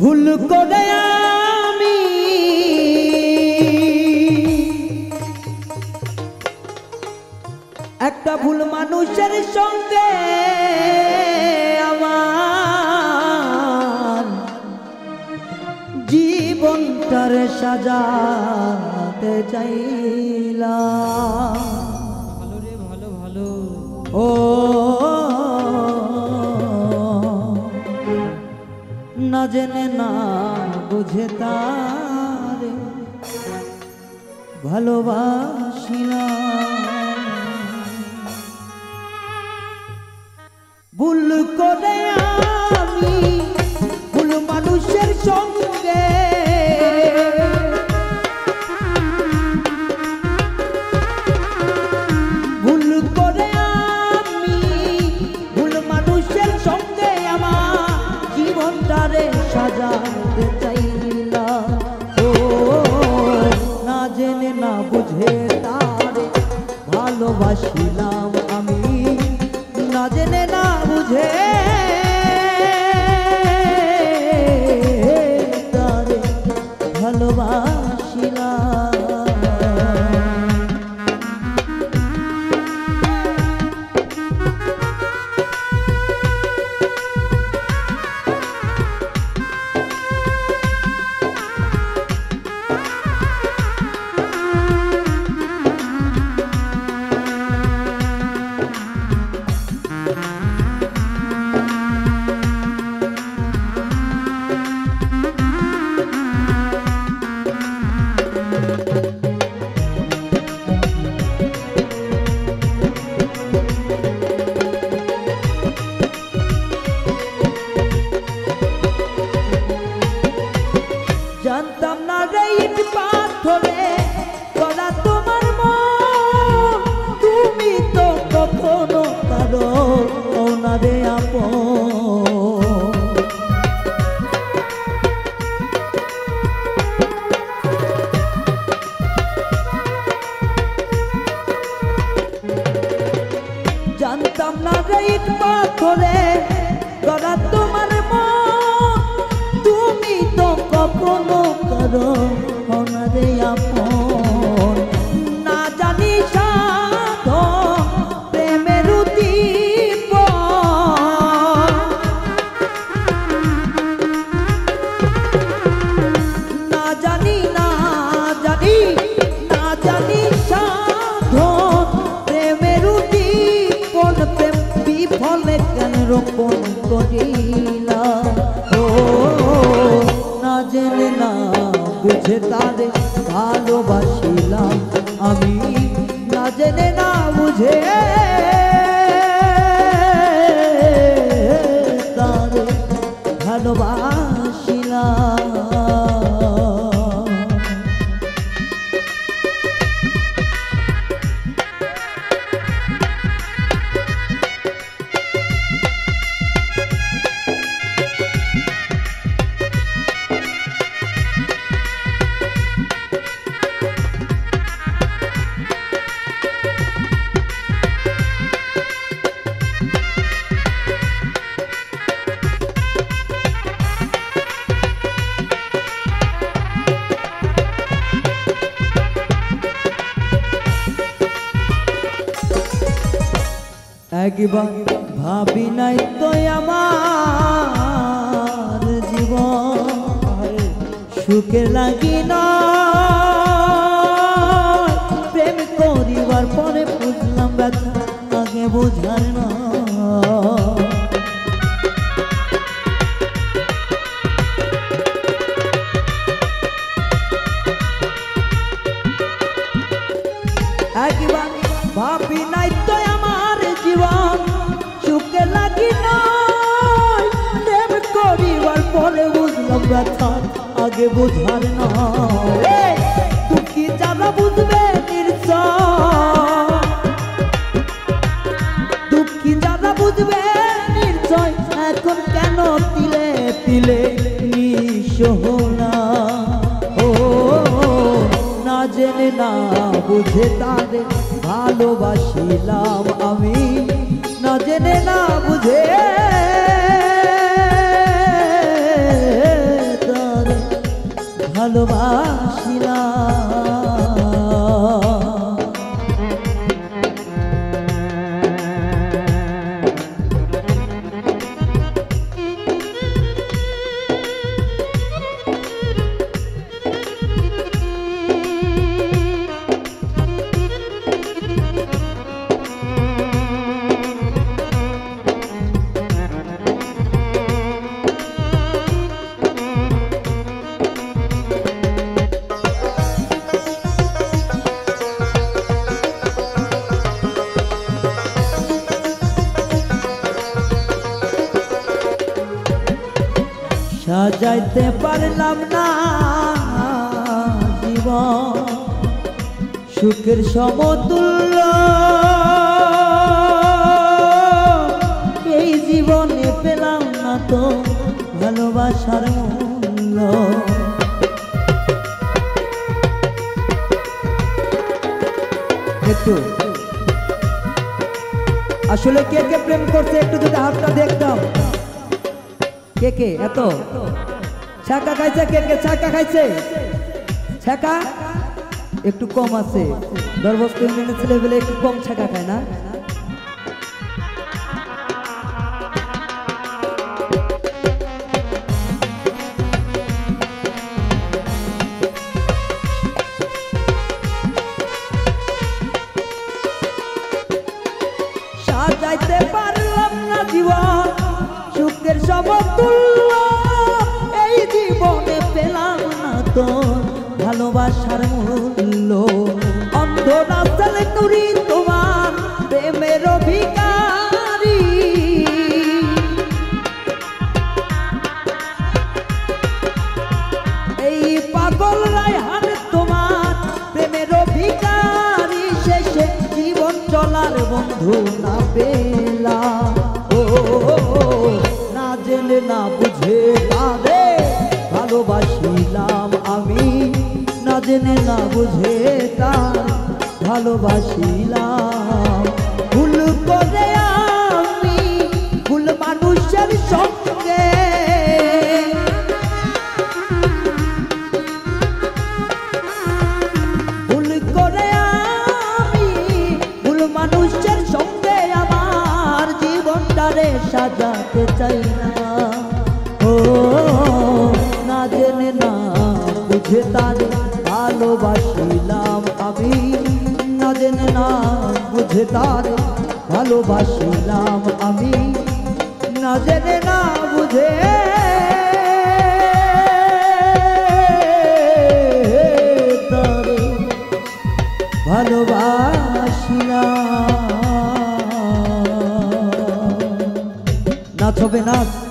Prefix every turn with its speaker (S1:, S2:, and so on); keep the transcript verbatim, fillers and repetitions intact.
S1: ভুল করে আমি একটা ভুল মানুষের সঙ্গে আমার জীবনটারে সাজাতে চাইলাম।
S2: ভালো রে ভালো ভালো
S1: ও না জেনে না বুঝে তারে ভালোবাসিলাম। ভুল করে আমি ভুল মানুষের সঙ্গে ভুল করে আমি ভুল মানুষের সঙ্গে আমার জীবনটারে সাজাতে চাইলাম। ও না জেনে না বুঝে তারে ভালোবাসিলাম আমি, না জেনে না বুঝে তারে ভালোবাসিলাম। জানতাম না রে ইট পাথরে গড়া তোমার মন, তুমি তো কখনো কারো না রে আপন। জানতাম না রে ইট পাথরে গড়া তোমার মন, তুমি তো কখনো করো না রে আপন। না জানি সাধন প্রেমের উদ্দীপন, না জানি না জানি না জানি সাধন প্রেমের উদ্দীপন। প্রেম বিফলে কেন রোপণ করিলাম। ও না জেনে না বুঝে তারে ভালোবাসিলাম আমি, না জেনে না বুঝে তারে ভালোবাসিলাম। একবার ভাবি নাই তো আমার জীবন সুখে লাগি না। প্রেম করিবার পরে বুঝলাম ব্যথা আগে বোঝার না। একবার ভাবি নাই তো আমার জীবন সুখে লাগি নয়, প্রেম করিবার পরে বুঝলাম ব্যথা আগে বোঝার নয়। দুঃখী যারা বুঝবে নির্জয়, দুঃখী যারা বুঝবে নির্জয়, এখন কেন তিলে তিলে নিঃসহনা। ও না জেনে না বুঝে তারে ভালোবাসিলাম আমি, না জেনে না বুঝে সাজাইতে পারলাম না জীবন সুখের সমতুল্য এই জীবনে পেলাম না তো ভালোবাসার মূল্য একটু আসলে কে কে প্রেম করছে একটু যদি হাতটা দেখতাম কে কে এত ছাকা খাইছে কে কে ছাকা খাইছে ছাকা একটু কম আছে দশ বছর ইউনিয়নের ছেলে বলে একটু কম ছাকা খায় না সাজাইতে পারলাম না জীবন সুখের সমতুল্য এই জীবনে পেলাম না তো ভালোবাসার মূল্য অন্ধ রাস্তার নুরি তোমার প্রেমের ভিখারি এই পাগল রায়হান তোমার প্রেমের ভিখারি শেষে জীবন চলার বন্ধু না পেলা ও না জেনে না বুঝে তারে ভালোবাসিলাম আমি না জেনে না বুঝে তার ভালোবাসিলাম ভুল করে আমি ভুল মানুষের সঙ্গে ভুল করে আমি ভুল মানুষের সঙ্গে আমার জীবনটারে সাজাতে চাই না ও না জেনে না বুঝে তারে ভালোবাসিলাম আমি না জেনে না বুঝে তারে ভালোবাসিলাম আমি না জেনে না বুঝে তারে ভালোবাসিলাম নাচ হবে নাচ